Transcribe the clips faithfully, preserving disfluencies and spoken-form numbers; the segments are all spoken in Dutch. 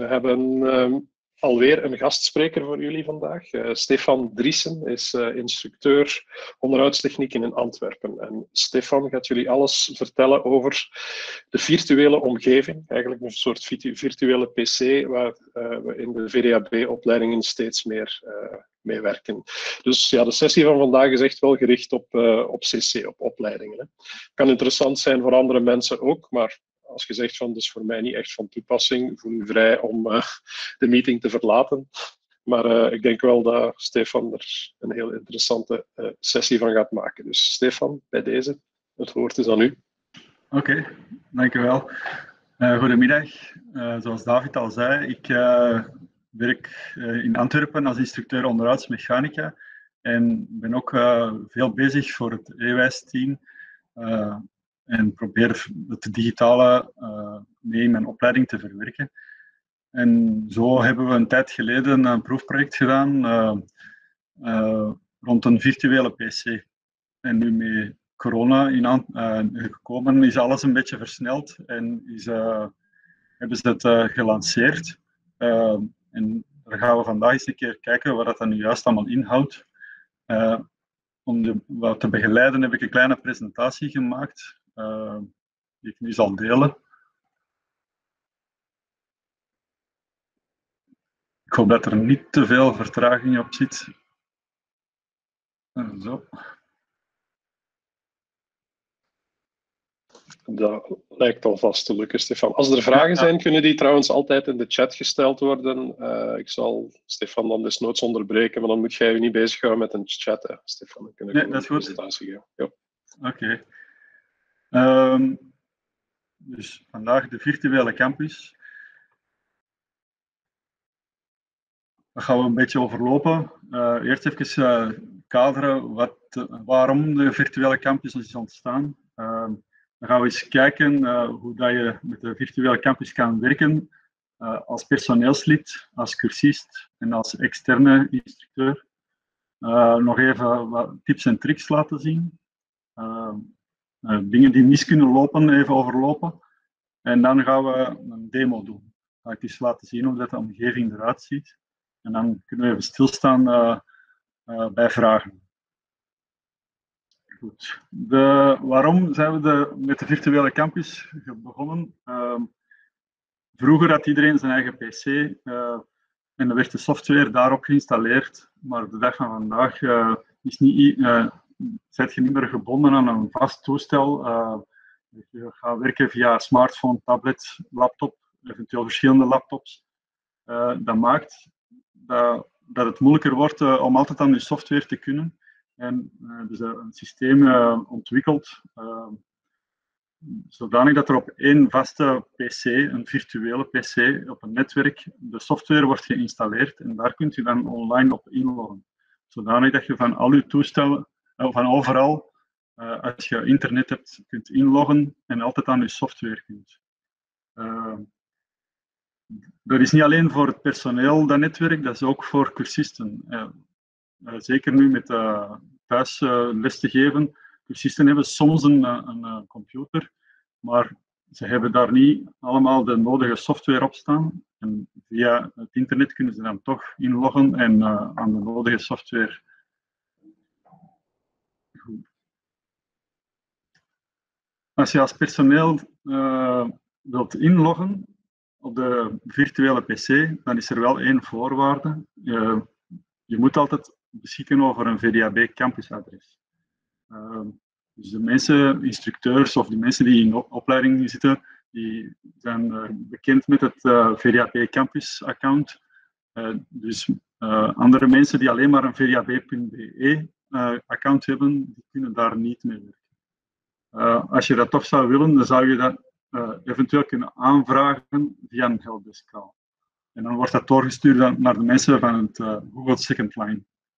hebben uh, alweer een gastspreker voor jullie vandaag. Uh, Stefan Driessen is uh, instructeur onderhoudstechniek in Antwerpen. En Stefan gaat jullie alles vertellen over de virtuele omgeving. Eigenlijk een soort virtuele P C waar uh, we in de V D A B-opleidingen steeds meer uh, mee werken. Dus ja, de sessie van vandaag is echt wel gericht op, uh, op C C, op opleidingen. Het kan interessant zijn voor andere mensen ook, maar als je zegt van, dat is voor mij niet echt van toepassing, voel je vrij om uh, de meeting te verlaten. Maar uh, ik denk wel dat Stefan er een heel interessante uh, sessie van gaat maken. Dus Stefan, bij deze, het woord is aan u. Oké, okay, dankjewel. Uh, goedemiddag. Uh, zoals David al zei, ik uh, werk uh, in Antwerpen als instructeur onderhoudsmechanica en ben ook uh, veel bezig voor het E W I S-team. Uh, en probeer het digitale uh, mee in mijn opleiding te verwerken. En zo hebben we een tijd geleden een proefproject gedaan uh, uh, rond een virtuele P C. En nu met corona in aan, uh, gekomen is alles een beetje versneld en is, uh, hebben ze het uh, gelanceerd. Uh, en daar gaan we vandaag eens een keer kijken wat dat nu juist allemaal inhoudt. Uh, om de, wat te begeleiden heb ik een kleine presentatie gemaakt. Uh, die ik nu zal delen. Ik hoop dat er niet te veel vertraging op zit. Uh, zo. Dat lijkt alvast te lukken, Stefan. Als er vragen zijn, kunnen die trouwens altijd in de chat gesteld worden. Uh, ik zal Stefan dan desnoods onderbreken, maar dan moet jij je niet bezighouden met een chat, hè, Stefan. Dan kunnen we nee, dat is een goed. presentatie geven. Ja. Oké. Okay. Um, dus vandaag de virtuele campus. Daar gaan we een beetje overlopen. Uh, eerst even uh, kaderen wat, uh, waarom de virtuele campus is ontstaan. Uh, dan gaan we eens kijken uh, hoe dat je met de virtuele campus kan werken uh, als personeelslid, als cursist en als externe instructeur. Uh, nog even wat tips en tricks laten zien. Uh, uh, dingen die mis kunnen lopen, even overlopen. En dan gaan we een demo doen. Ga ik eens laten zien hoe dat de omgeving eruit ziet. En dan kunnen we even stilstaan uh, uh, bij vragen. Goed. De, waarom zijn we de, met de virtuele campus begonnen? Uh, vroeger had iedereen zijn eigen P C uh, en er werd de software daarop geïnstalleerd. Maar de dag van vandaag uh, is niet, uh, zet je niet meer gebonden aan een vast toestel. Uh, je gaat werken via smartphone, tablet, laptop, eventueel verschillende laptops. Uh, dat maakt dat, dat het moeilijker wordt uh, om altijd aan je software te kunnen. En uh, dus uh, een systeem uh, ontwikkeld, uh, zodanig dat er op één vaste P C, een virtuele P C, op een netwerk, de software wordt geïnstalleerd en daar kunt je dan online op inloggen. Zodanig dat je van al je toestellen, uh, van overal, uh, als je internet hebt, kunt inloggen en altijd aan je software kunt. Uh, Dat is niet alleen voor het personeel, dat netwerk, dat is ook voor cursisten. Uh, uh, zeker nu met uh, thuis uh, les te geven. Cursisten hebben soms een, een, een computer, maar ze hebben daar niet allemaal de nodige software op staan. En via het internet kunnen ze dan toch inloggen en uh, aan de nodige software. Goed. Als je als personeel uh, wilt inloggen op de virtuele P C, dan is er wel één voorwaarde. Uh, je moet altijd beschikken over een V D A B campusadres. Uh, dus de mensen, instructeurs of de mensen die in opleiding zitten, die zijn uh, bekend met het uh, V D A B campus account. Uh, dus uh, andere mensen die alleen maar een V D A B punt B E uh, account hebben, die kunnen daar niet mee werken. Uh, als je dat toch zou willen, dan zou je dat uh, eventueel kunnen aanvragen via een helpdesk call. En dan wordt dat doorgestuurd naar de mensen van het uh, Google Second Line.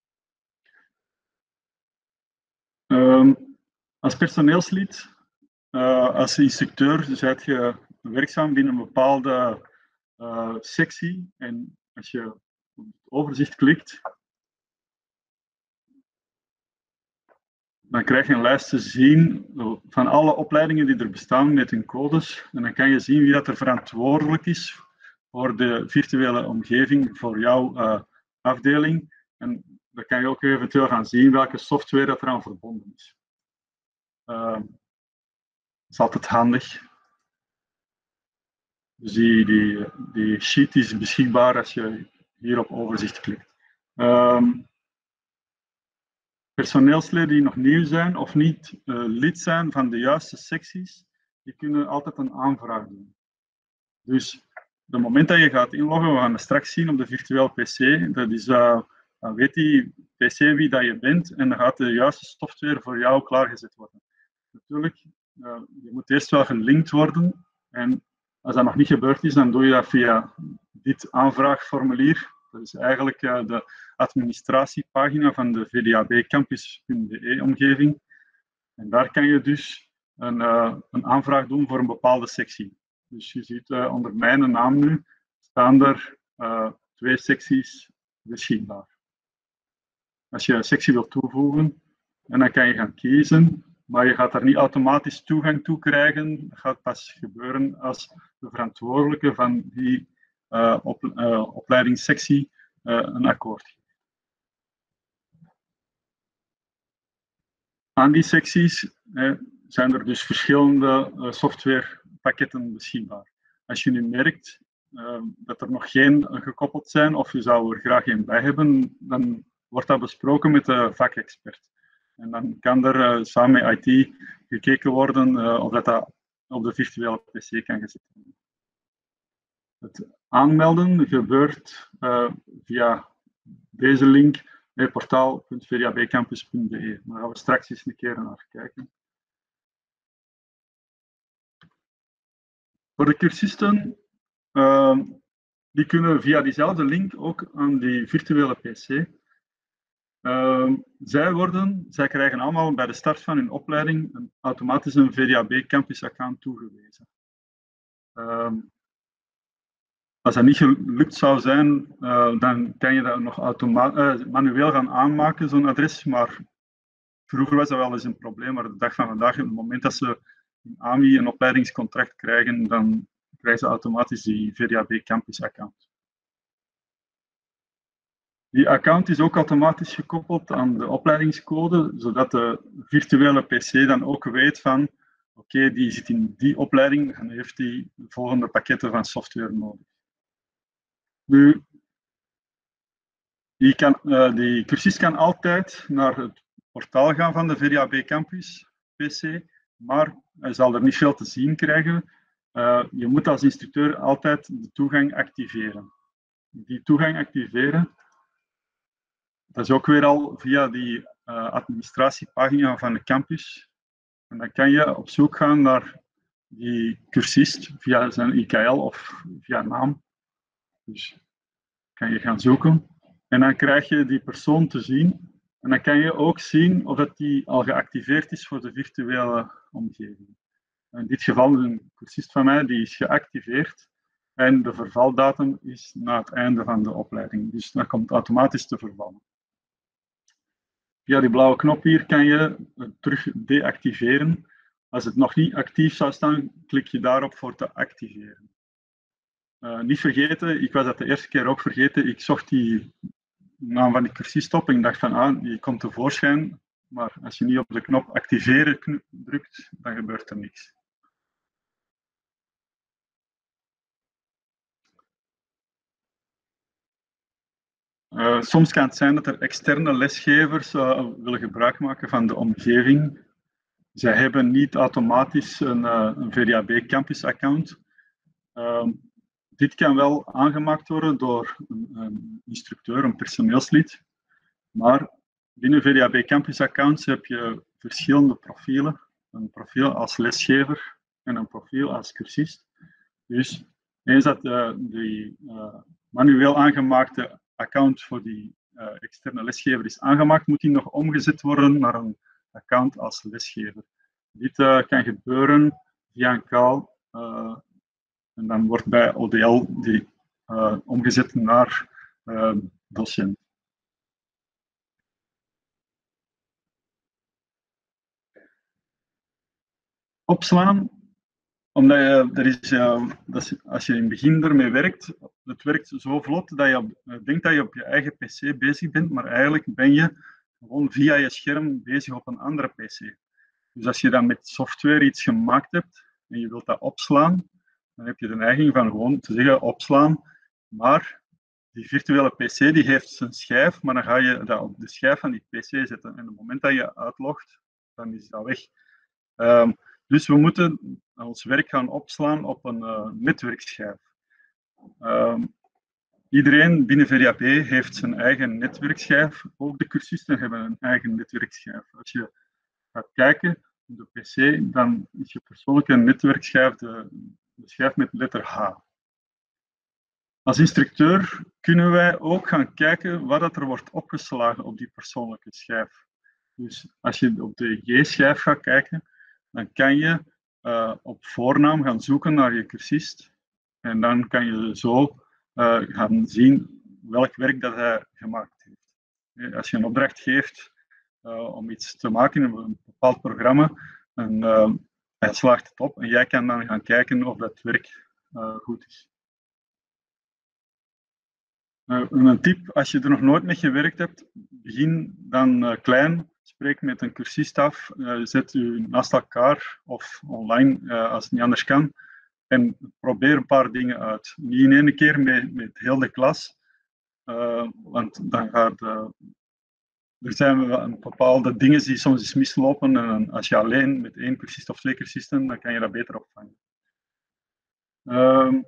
Um, als personeelslid, uh, als instructeur, dus ben je werkzaam binnen een bepaalde uh, sectie. En als je op het overzicht klikt, dan krijg je een lijst te zien van alle opleidingen die er bestaan met hun codes. En dan kan je zien wie dat er verantwoordelijk is voor de virtuele omgeving voor jouw uh, afdeling. En dan kan je ook eventueel gaan zien welke software dat eraan verbonden is. Uh, dat is altijd handig. Dus die, die, die sheet is beschikbaar als je hier op overzicht klikt. Um, personeelsleden die nog nieuw zijn of niet uh, lid zijn van de juiste secties, die kunnen altijd een aanvraag doen. Dus op het moment dat je gaat inloggen, we gaan het straks zien op de virtuele P C, dat is, uh, dan weet die P C wie dat je bent en dan gaat de juiste software voor jou klaargezet worden. Natuurlijk, uh, je moet eerst wel gelinkt worden en als dat nog niet gebeurd is, dan doe je dat via dit aanvraagformulier. Dat is eigenlijk uh, de administratiepagina van de v d a b campus punt b e omgeving. En daar kan je dus een, uh, een aanvraag doen voor een bepaalde sectie. Dus je ziet uh, onder mijn naam nu staan er uh, twee secties beschikbaar. Als je een sectie wilt toevoegen, en dan kan je gaan kiezen, maar je gaat daar niet automatisch toegang toe krijgen. Dat gaat pas gebeuren als de verantwoordelijke van die uh, op, uh, opleidingssectie uh, een akkoord geeft. Aan die secties eh, zijn er dus verschillende uh, softwarepakketten beschikbaar. Als je nu merkt uh, dat er nog geen uh, gekoppeld zijn of je zou er graag een bij hebben, dan wordt dat besproken met de vakexpert. En dan kan er uh, samen met I T gekeken worden uh, of dat, dat op de virtuele P C kan gezet worden. Het aanmelden gebeurt uh, via deze link, portaal punt v d a b campus punt b e. Daar gaan we straks eens een keer naar kijken. Voor de cursisten, uh, die kunnen via diezelfde link ook aan die virtuele P C. Uh, zij, worden, zij krijgen allemaal bij de start van hun opleiding een, automatisch een V D A B campus account toegewezen. Uh, als dat niet gelukt zou zijn, uh, dan kan je dat nog uh, manueel gaan aanmaken, zo'n adres. Maar vroeger was dat wel eens een probleem, maar de dag van vandaag, op het moment dat ze een A M I, een opleidingscontract krijgen, dan krijgen ze automatisch die V D A B campus account. Die account is ook automatisch gekoppeld aan de opleidingscode, zodat de virtuele P C dan ook weet van oké, okay, die zit in die opleiding en heeft die de volgende pakketten van software nodig. Nu, die, kan, uh, die cursist kan altijd naar het portaal gaan van de V D A B Campus P C, maar hij zal er niet veel te zien krijgen. Uh, je moet als instructeur altijd de toegang activeren. Die toegang activeren, dat is ook weer al via die uh, administratiepagina van de campus. En dan kan je op zoek gaan naar die cursist via zijn I K L of via naam. Dus kan je gaan zoeken. En dan krijg je die persoon te zien. En dan kan je ook zien of dat die al geactiveerd is voor de virtuele omgeving. In dit geval een cursist van mij, die is geactiveerd. En de vervaldatum is na het einde van de opleiding. Dus dat komt automatisch te vervallen. Via die blauwe knop hier kan je het terug deactiveren. Als het nog niet actief zou staan, klik je daarop voor te activeren. Uh, niet vergeten, ik was dat de eerste keer ook vergeten, ik zocht die naam van die cursist op en ik dacht van, ah, die komt tevoorschijn, maar als je niet op de knop activeren drukt, dan gebeurt er niks. Uh, soms kan het zijn dat er externe lesgevers uh, willen gebruik maken van de omgeving. Zij hebben niet automatisch een, uh, een V D A B campus account. Uh, dit kan wel aangemaakt worden door een, een instructeur, een personeelslid. Maar binnen V D A B campus accounts heb je verschillende profielen. Een profiel als lesgever en een profiel als cursist. Dus eens dat uh, die uh, manueel aangemaakte account voor die uh, externe lesgever is aangemaakt, moet die nog omgezet worden naar een account als lesgever. Dit uh, kan gebeuren via een call uh, en dan wordt bij O D L die uh, omgezet naar uh, docent. Opslaan Omdat je, er is, uh, dat is, als je in het begin ermee werkt, het werkt zo vlot dat je op, uh, denkt dat je op je eigen pc bezig bent, maar eigenlijk ben je gewoon via je scherm bezig op een andere pc. Dus als je dan met software iets gemaakt hebt en je wilt dat opslaan, dan heb je de neiging van gewoon te zeggen opslaan, maar die virtuele pc die heeft zijn schijf, maar dan ga je dat op de schijf van die pc zetten. En op het moment dat je uitlogt, dan is dat weg. Um, dus we moeten ons werk gaan opslaan op een uh, netwerkschijf. Um, iedereen binnen V R I A B heeft zijn eigen netwerkschijf. Ook de cursisten hebben een eigen netwerkschijf. Als je gaat kijken op de pc, dan is je persoonlijke netwerkschijf de, de schijf met letter H. Als instructeur kunnen wij ook gaan kijken wat er wordt opgeslagen op die persoonlijke schijf. Dus als je op de J-schijf gaat kijken, dan kan je uh, op voornaam gaan zoeken naar je cursist. En dan kan je zo uh, gaan zien welk werk dat hij gemaakt heeft. Als je een opdracht geeft uh, om iets te maken in een bepaald programma, en uh, hij slaagt het op en jij kan dan gaan kijken of dat werk uh, goed is. Uh, een tip, als je er nog nooit mee gewerkt hebt, begin dan uh, klein. Spreek met een cursist af, uh, zet u naast elkaar of online uh, als het niet anders kan. En probeer een paar dingen uit. Niet in één keer met, met heel de klas, uh, want dan gaat... Uh, er zijn een bepaalde dingen die soms eens mislopen. En als je alleen met één cursist of twee cursisten, dan kan je dat beter opvangen. Uh,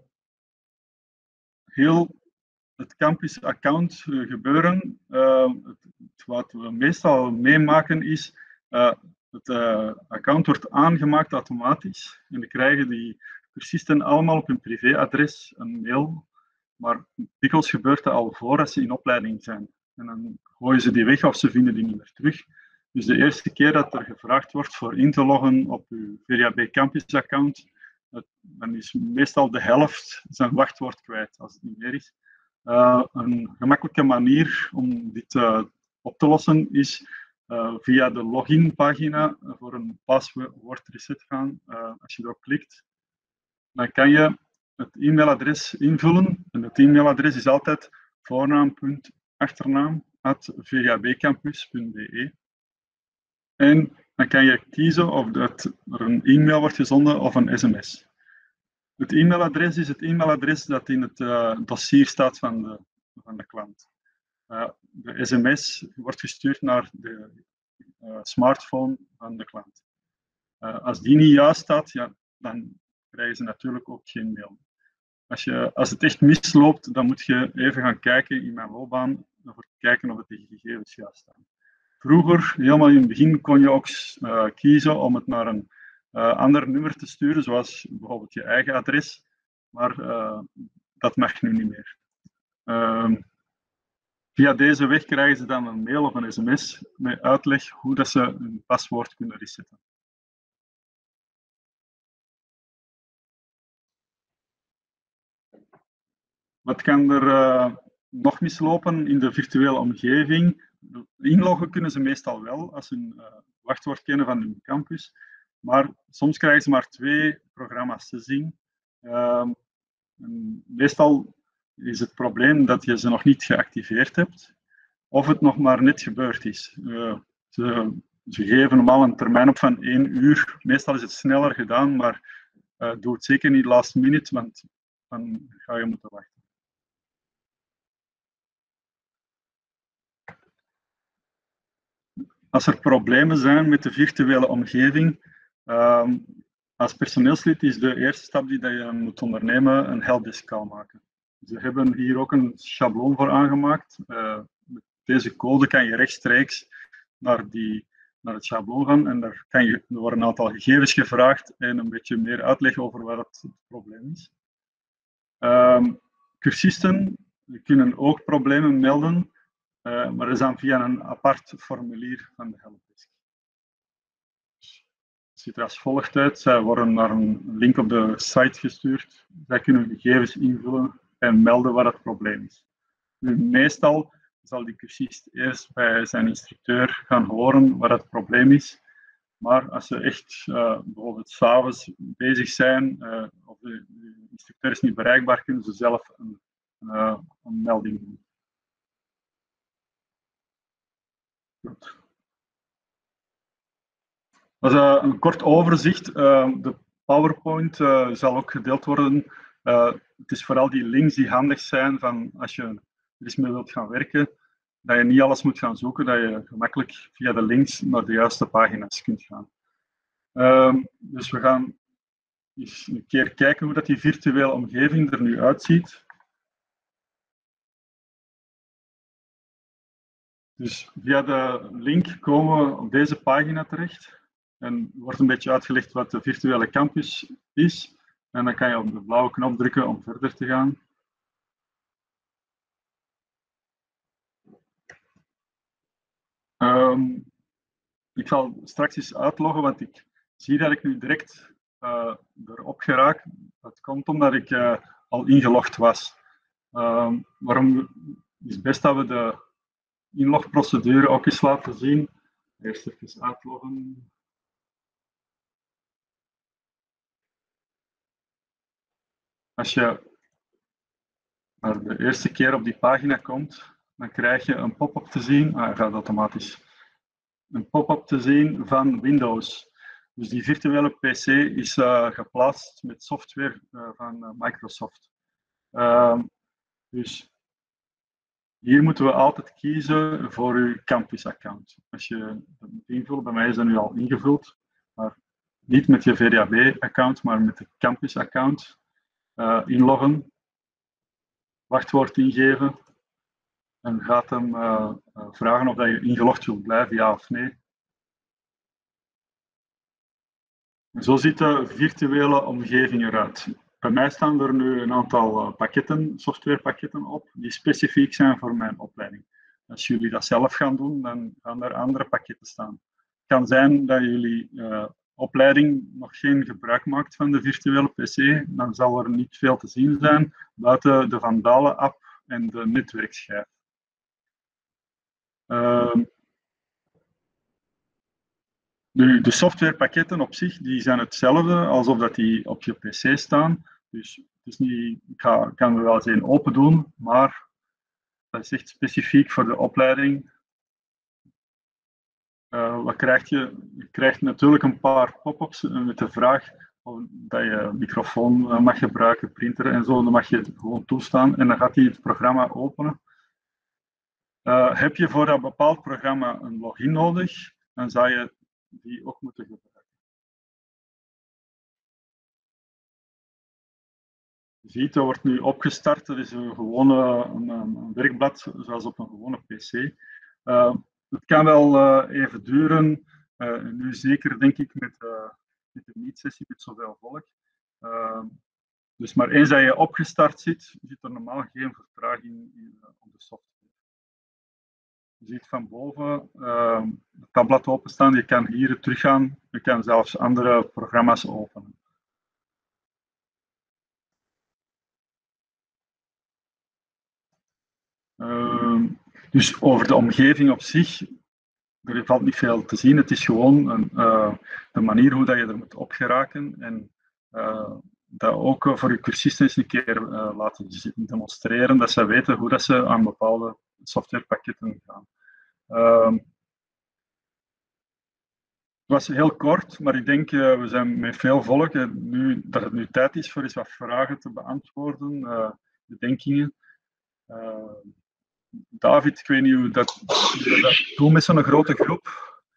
heel... Het campus-account gebeuren, uh, het, wat we meestal meemaken is, uh, het uh, account wordt aangemaakt automatisch en dan krijgen die cursisten allemaal op hun privéadres een mail, maar dikwijls gebeurt dat al voordat ze in opleiding zijn. En dan gooien ze die weg of ze vinden die niet meer terug. Dus de eerste keer dat er gevraagd wordt voor in te loggen op uw V R I A B campus-account, dan is meestal de helft zijn wachtwoord kwijt als het niet meer is. Uh, een gemakkelijke manier om dit uh, op te lossen is uh, via de loginpagina voor een paswoord reset gaan. Uh, als je erop klikt, dan kan je het e-mailadres invullen. En het e-mailadres is altijd voornaam.achternaam at v r i a b campus punt b e. En dan kan je kiezen of dat er een e-mail wordt gezonden of een sms. Het e-mailadres is het e-mailadres dat in het uh, dossier staat van de, van de klant. Uh, de sms wordt gestuurd naar de uh, smartphone van de klant. Uh, als die niet juist staat, ja, dan krijgen ze natuurlijk ook geen mail. Als, je, als het echt misloopt, dan moet je even gaan kijken in mijn loopbaan om te kijken of de gegevens juist staan. Vroeger, helemaal in het begin, kon je ook uh, kiezen om het naar een Uh, ander nummer te sturen, zoals bijvoorbeeld je eigen adres, maar uh, dat mag nu niet meer. Uh, via deze weg krijgen ze dan een mail of een sms met uitleg hoe dat ze hun paswoord kunnen resetten. Wat kan er uh, nog mislopen in de virtuele omgeving? Inloggen kunnen ze meestal wel als ze een uh, wachtwoord kennen van hun campus. Maar soms krijgen ze maar twee programma's te zien. Uh, meestal is het probleem dat je ze nog niet geactiveerd hebt, of het nog maar net gebeurd is. Uh, ze, ze geven normaal een termijn op van één uur. Meestal is het sneller gedaan, maar uh, doe het zeker niet last minute, want dan ga je moeten wachten. Als er problemen zijn met de virtuele omgeving, Um, als personeelslid is de eerste stap die je moet ondernemen een helpdesk call maken. Ze hebben hier ook een schabloon voor aangemaakt. Uh, met deze code kan je rechtstreeks naar, die, naar het schabloon gaan en daar kan je, er worden een aantal gegevens gevraagd en een beetje meer uitleg over wat het, het probleem is. Um, cursisten kunnen ook problemen melden, uh, maar dat is dan via een apart formulier van de helpdesk. Het ziet er als volgt uit. Zij worden naar een link op de site gestuurd. Zij kunnen gegevens invullen en melden wat het probleem is. Nu, meestal zal die cursist eerst bij zijn instructeur gaan horen wat het probleem is. Maar als ze echt uh, bijvoorbeeld 's avonds bezig zijn uh, of de, de instructeur is niet bereikbaar, kunnen ze zelf een, uh, een melding doen. Goed. Dat is uh, een kort overzicht. Uh, de PowerPoint uh, zal ook gedeeld worden. Uh, het is vooral die links die handig zijn van als je er eens mee wilt gaan werken, dat je niet alles moet gaan zoeken, dat je gemakkelijk via de links naar de juiste pagina's kunt gaan. Uh, dus we gaan eens een keer kijken hoe dat die virtuele omgeving er nu uitziet. Dus via de link komen we op deze pagina terecht. En wordt een beetje uitgelegd wat de virtuele campus is. En dan kan je op de blauwe knop drukken om verder te gaan. Um, ik zal straks eens uitloggen, want ik zie dat ik nu direct uh, erop geraak. Dat komt omdat ik uh, al ingelogd was. Um, waarom is het best dat we de inlogprocedure ook eens laten zien. Eerst even uitloggen. Als je maar de eerste keer op die pagina komt, dan krijg je een pop-up te zien. Ah, hij gaat automatisch. Een pop-up te zien van Windows. Dus die virtuele P C is uh, geplaatst met software uh, van uh, Microsoft. Uh, dus hier moeten we altijd kiezen voor uw campus-account. Als je dat moet invullen, bij mij is dat nu al ingevuld, maar niet met je V D A B-account, maar met de campus-account. Uh, inloggen, wachtwoord ingeven en gaat hem uh, uh, vragen of dat je ingelogd wilt blijven, ja of nee. En zo ziet de virtuele omgeving eruit. Bij mij staan er nu een aantal uh, pakketten, softwarepakketten op, die specifiek zijn voor mijn opleiding. Als jullie dat zelf gaan doen, dan gaan er andere pakketten staan. Het kan zijn dat jullie uh, opleiding nog geen gebruik maakt van de virtuele P C, dan zal er niet veel te zien zijn buiten de Vandalen-app en de netwerkschijf. Uh, nu, de softwarepakketten op zich die zijn hetzelfde alsof dat die op je P C staan. Dus het is niet, ik ga, kan er wel eens een open doen, maar dat is echt specifiek voor de opleiding. Uh, wat krijg je? Je krijgt natuurlijk een paar pop-ups met de vraag of dat je microfoon mag gebruiken, printer en zo. Dan mag je het gewoon toestaan en dan gaat hij het programma openen. Uh, heb je voor dat bepaald programma een login nodig, dan zou je die ook moeten gebruiken. Je ziet, dat wordt nu opgestart. Dat is een gewone een, een werkblad, zoals op een gewone P C. Uh, het kan wel uh, even duren. Uh, nu zeker, denk ik, met, uh, met de meetsessie met zoveel volk. Uh, dus maar eens dat je opgestart zit, zit er normaal geen vertraging in, uh, op de software. Je ziet van boven uh, het tabblad openstaan. Je kan hier teruggaan. Je kan zelfs andere programma's openen. Uh, dus over de omgeving op zich, er valt niet veel te zien. Het is gewoon een, uh, de manier hoe dat je er moet op geraken en uh, dat ook uh, voor je cursisten eens een keer uh, laten demonstreren, dat ze weten hoe dat ze aan bepaalde softwarepakketten gaan. Uh, het was heel kort, maar ik denk uh, we zijn met veel volk. Uh, nu, dat het nu tijd is voor eens wat vragen te beantwoorden, uh, bedenkingen. Uh, David, ik weet niet hoe dat, hoe dat doen met zo'n grote groep.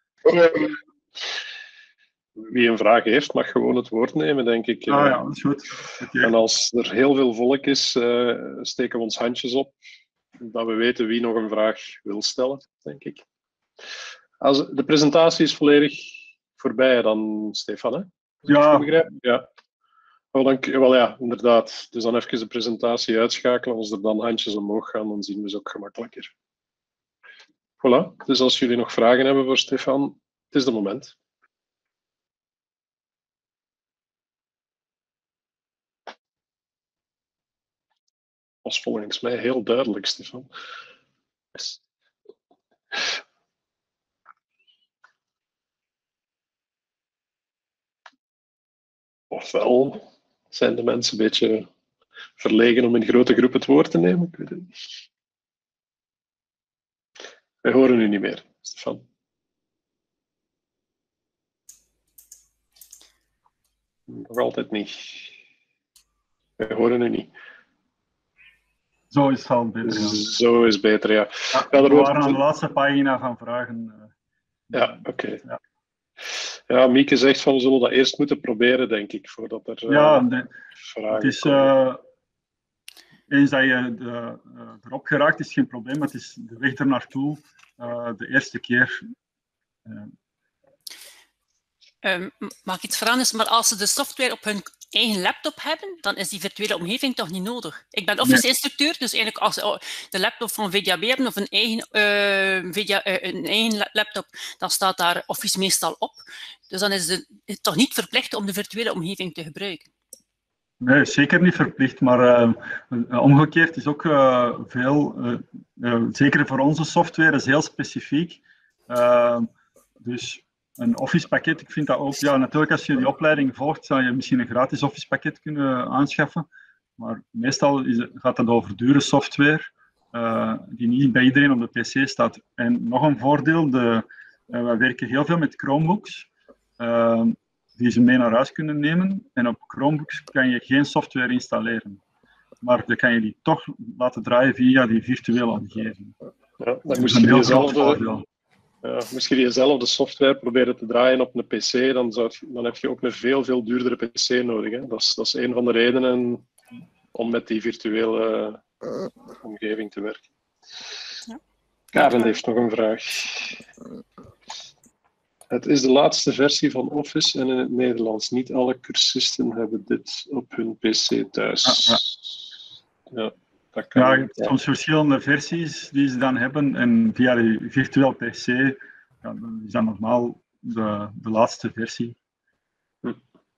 Wie een vraag heeft, mag gewoon het woord nemen, denk ik. Ah ja, dat is goed. Okay. En als er heel veel volk is, uh, steken we ons handjes op, dat we weten wie nog een vraag wil stellen, denk ik. Als de presentatie is volledig voorbij dan, Stefan, hè? Ja. Ja. Oh, dank, wel ja, inderdaad. Dus dan even de presentatie uitschakelen. Als er dan handjes omhoog gaan, dan zien we ze ook gemakkelijker. Voilà. Dus als jullie nog vragen hebben voor Stefan, het is de moment. Dat was volgens mij heel duidelijk, Stefan. Yes. Ofwel zijn de mensen een beetje verlegen om in grote groepen het woord te nemen. Ik weet het niet. Wij horen u niet meer, Stefan. Nog altijd niet. Wij horen u niet. Zo is het al beter. Ja. Zo is beter, ja. Ja, ja we er waren wordt... aan de laatste pagina van vragen. Ja, oké. Okay. Ja. Ja, Mieke zegt van we zullen dat eerst moeten proberen, denk ik, voordat er ja, uh, de, vragen het is, komen. Uh, eens dat je de, uh, erop geraakt, is geen probleem. Het is de weg er naartoe uh, de eerste keer. Uh. Um, mag ik iets vragen? Maar als ze de software op hun eigen laptop hebben, dan is die virtuele omgeving toch niet nodig? Ik ben Office-instructeur, dus eigenlijk als ze de laptop van V D A B hebben of een eigen, uh, V D A, uh, een eigen laptop, dan staat daar Office meestal op. Dus dan is het, het toch niet verplicht om de virtuele omgeving te gebruiken? Nee, zeker niet verplicht, maar uh, omgekeerd is ook uh, veel, uh, uh, zeker voor onze software, is heel specifiek. Uh, dus een Office pakket, ik vind dat ook, ja, natuurlijk als je die opleiding volgt, zou je misschien een gratis Office pakket kunnen aanschaffen, maar meestal is, gaat het over dure software, uh, die niet bij iedereen op de pc staat. En nog een voordeel, de, uh, wij werken heel veel met Chromebooks, uh, die ze mee naar huis kunnen nemen. En op Chromebooks kan je geen software installeren. Maar dan kan je die toch laten draaien via die virtuele omgeving. Ja, dan moest je, diezelfde, ja, moest je diezelfde software proberen te draaien op een pc, dan, zou, dan heb je ook een veel, veel duurdere pc nodig. Hè. Dat, is, dat is een van de redenen om met die virtuele uh, omgeving te werken. Ja. Karen heeft nog een vraag. Het is de laatste versie van Office en in het Nederlands. Niet alle cursisten hebben dit op hun pc thuis. Ja, ja. Ja, dat kan ja, je hebt soms verschillende versies die ze dan hebben. En via de virtueel pc ja, dan is dat normaal de, de laatste versie. Hm.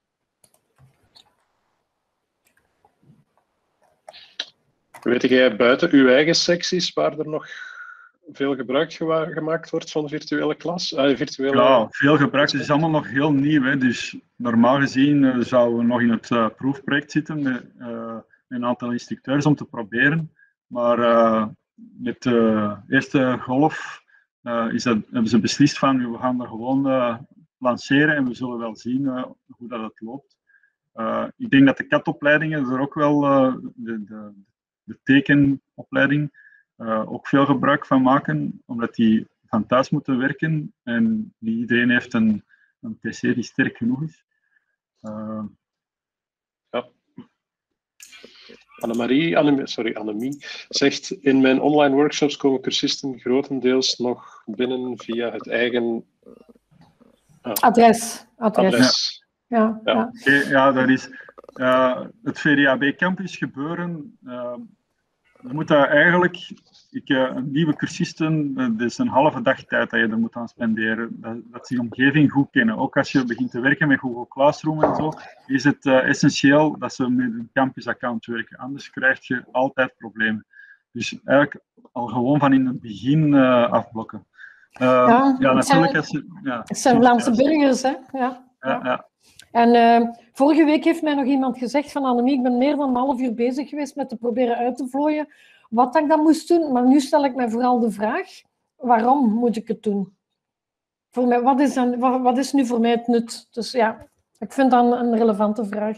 Weet jij buiten uw eigen secties waar er nog veel gebruik gemaakt wordt van virtuele klas? Uh, virtuele... Ja, veel gebruikt. Het is allemaal nog heel nieuw. Hè. Dus normaal gezien uh, zouden we nog in het uh, proefproject zitten met uh, een aantal instructeurs om te proberen. Maar uh, met de eerste golf uh, is dat, hebben ze beslist van we gaan dat gewoon uh, lanceren en we zullen wel zien uh, hoe dat het loopt. Uh, ik denk dat de C A T-opleidingen er ook wel, uh, de, de, de tekenopleiding, Uh, ook veel gebruik van maken, omdat die van thuis moeten werken en niet iedereen heeft een, een pc die sterk genoeg is. Uh... Ja. Annemarie, Annemie, sorry, Annemie zegt, in mijn online workshops komen cursisten grotendeels nog binnen via het eigen ah. adres. adres. adres. Ja, ja. Ja. Okay, ja, dat is uh, het V D A B Campus gebeuren. Uh, Je moet daar eigenlijk, ik, een nieuwe cursisten, dat is een halve dag tijd dat je er moet aan spenderen. Dat, dat ze die omgeving goed kennen. Ook als je begint te werken met Google Classroom en zo, is het uh, essentieel dat ze met een campus-account werken. Anders krijg je altijd problemen. Dus eigenlijk al gewoon van in het begin uh, afblokken. Uh, ja, ja, natuurlijk zijn, als je... Ja, het zijn Vlaamse burgers, hè? Ja. Ja, ja. ja. En uh, vorige week heeft mij nog iemand gezegd van Annemie, ik ben meer dan een half uur bezig geweest met te proberen uit te vlooien wat ik dan moest doen. Maar nu stel ik mij vooral de vraag, waarom moet ik het doen? Voor mij, wat, is dan, wat, wat is nu voor mij het nut? Dus ja, ik vind dat een, een relevante vraag.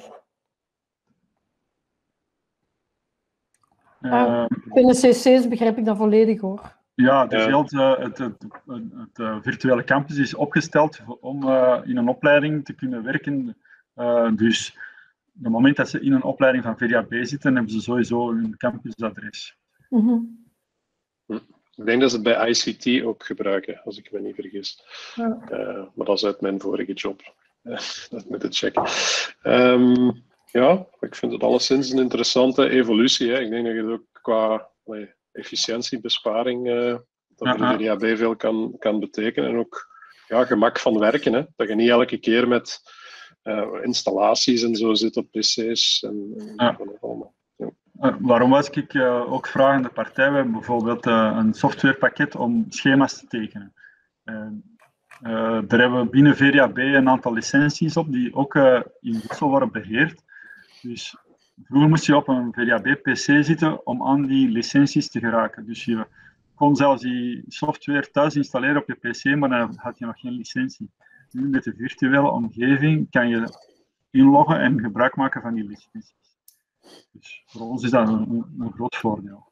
Uh, uh, binnen C C's begrijp ik dat volledig, hoor. Ja, dus heel het, het, het, het, het virtuele campus is opgesteld om uh, in een opleiding te kunnen werken. Uh, dus op het moment dat ze in een opleiding van V D A B zitten, hebben ze sowieso een campusadres. Mm-hmm. Ik denk dat ze het bij I C T ook gebruiken, als ik me niet vergis. Ja. Uh, maar dat is uit mijn vorige job. Uh, dat moet ik checken. Um, ja, ik vind het alleszins een interessante evolutie. Hè. Ik denk dat je het ook qua... Nee, efficiëntiebesparing, uh, dat voor de V D A B veel kan, kan betekenen. En ook ja, gemak van werken. Hè. Dat je niet elke keer met uh, installaties en zo zit op pc's. En, en ja. allemaal. Ja. Uh, waarom was ik uh, ook vragende partij? We hebben bijvoorbeeld uh, een softwarepakket om schema's te tekenen. Uh, Uh, daar hebben we binnen V D A B een aantal licenties op die ook uh, in Brussel worden beheerd. Dus vroeger moest je op een V D A B-P C zitten om aan die licenties te geraken. Dus je kon zelfs die software thuis installeren op je P C, maar dan had je nog geen licentie. Nu met de virtuele omgeving kan je inloggen en gebruik maken van die licenties. Dus voor ons is dat een, een groot voordeel.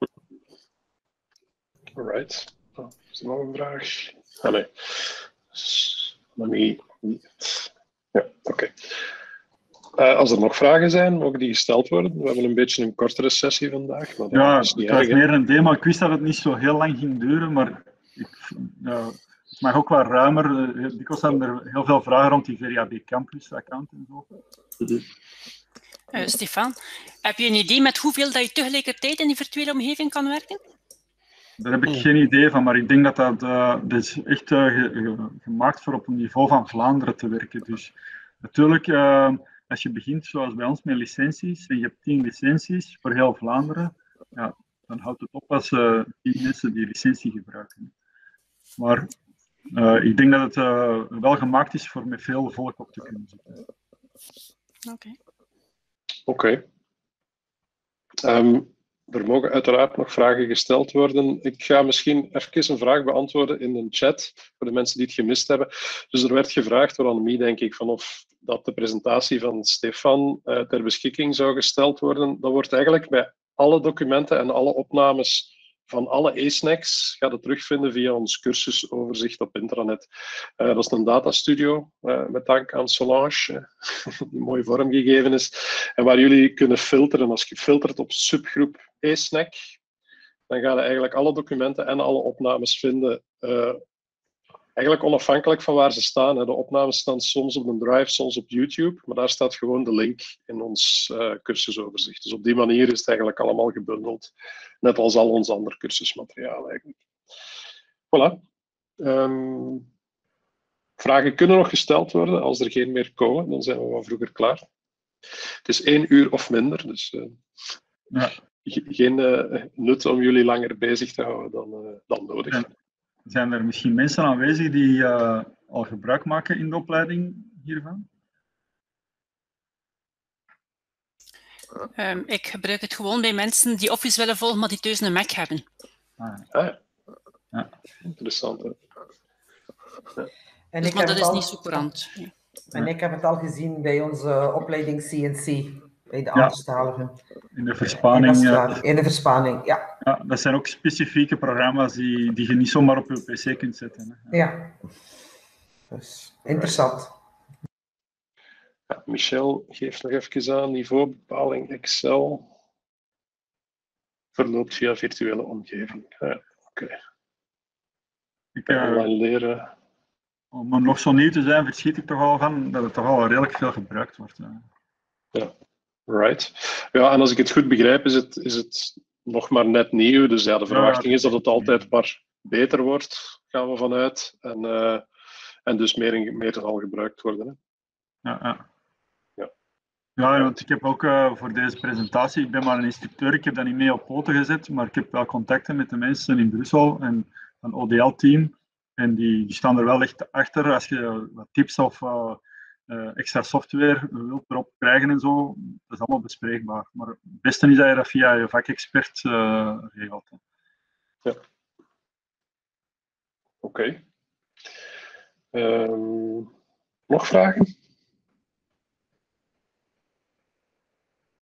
Alright. Oh, is er nog een vraag? Ah, nee. Let me... Ja, oké. Okay. Uh, als er nog vragen zijn, mogen die gesteld worden. We hebben een beetje een kortere sessie vandaag. Maar ja, is niet het was erg, meer een demo. Ik wist dat het niet zo heel lang ging duren, maar ik, uh, het mag ook wel ruimer. Uh, dikwijls zijn er heel veel vragen rond die V D A B Campus account en zo. Mm-hmm. Uh, Stefan, heb je een idee met hoeveel dat je tegelijkertijd in die virtuele omgeving kan werken? Daar heb ik geen idee van, maar ik denk dat dat, uh, dat is echt uh, ge, ge, gemaakt voor op een niveau van Vlaanderen te werken. Dus natuurlijk, uh, als je begint zoals bij ons met licenties, en je hebt tien licenties voor heel Vlaanderen, ja, dan houdt het op als uh, tien mensen die licentie gebruiken. Maar uh, ik denk dat het uh, wel gemaakt is voor met veel volk op te kunnen zitten. Oké. Okay. Oké. Okay. Um, er mogen uiteraard nog vragen gesteld worden. Ik ga misschien even een vraag beantwoorden in de chat, voor de mensen die het gemist hebben. Dus er werd gevraagd door Annemie, denk ik, van of dat de presentatie van Stefan uh, ter beschikking zou gesteld worden. Dat wordt eigenlijk bij alle documenten en alle opnames van alle e-snacks gaat het terugvinden via ons cursusoverzicht op intranet. Uh, dat is een datastudio, uh, met dank aan Solange, uh, die mooi vormgegeven is. En waar jullie kunnen filteren. Als je filtert op subgroep e-snack, dan ga je eigenlijk alle documenten en alle opnames vinden. Uh, eigenlijk onafhankelijk van waar ze staan. Hè. De opnames staan soms op een drive, soms op YouTube, maar daar staat gewoon de link in ons uh, cursusoverzicht. Dus op die manier is het eigenlijk allemaal gebundeld. Net als al ons ander cursusmateriaal eigenlijk. Voilà. Um, vragen kunnen nog gesteld worden. Als er geen meer komen, dan zijn we wat vroeger klaar. Het is één uur of minder, dus uh, ja. geen uh, nut om jullie langer bezig te houden dan, uh, dan nodig. Ja. Zijn er misschien mensen aanwezig die uh, al gebruik maken in de opleiding hiervan? Um, ik gebruik het gewoon bij mensen die Office willen volgen, maar die thuis een Mac hebben. Ah, ja. Ja. Interessant, hè? Ja. En dus, ik maar dat is al... niet zo courant. Ja. En ik heb het al gezien bij onze opleiding C N C, bij de anderstaligen. Ja, in de verspanning. Ja. In de verspanning, ja. Ja. Dat zijn ook specifieke programma's die, die je niet zomaar op je pc kunt zetten. Hè. Ja. ja. Dus interessant. Ja, Michel geeft nog even aan, niveaubepaling Excel verloopt via virtuele omgeving. Ja, oké. Okay. Ik, uh, Online leren. Om nog zo nieuw te zijn, verschiet ik toch al van dat het toch al redelijk veel gebruikt wordt. Hè. Ja, right. Ja, en als ik het goed begrijp, is het, is het nog maar net nieuw. Dus ja, de verwachting is dat het altijd maar beter wordt, gaan we vanuit. En, uh, en dus meer, en meer zal gebruikt worden. Hè. Ja, ja. Ja. Ja, want ik heb ook uh, voor deze presentatie, ik ben maar een instructeur, ik heb dat niet mee op poten gezet, maar ik heb wel contacten met de mensen in Brussel en een O D L-team. En die, die staan er wel echt achter als je wat tips of uh, uh, extra software wilt erop krijgen en zo. Dat is allemaal bespreekbaar. Maar het beste is dat je dat via je vakexpert uh, regelt. Ja. Oké. Okay. Um, nog vragen?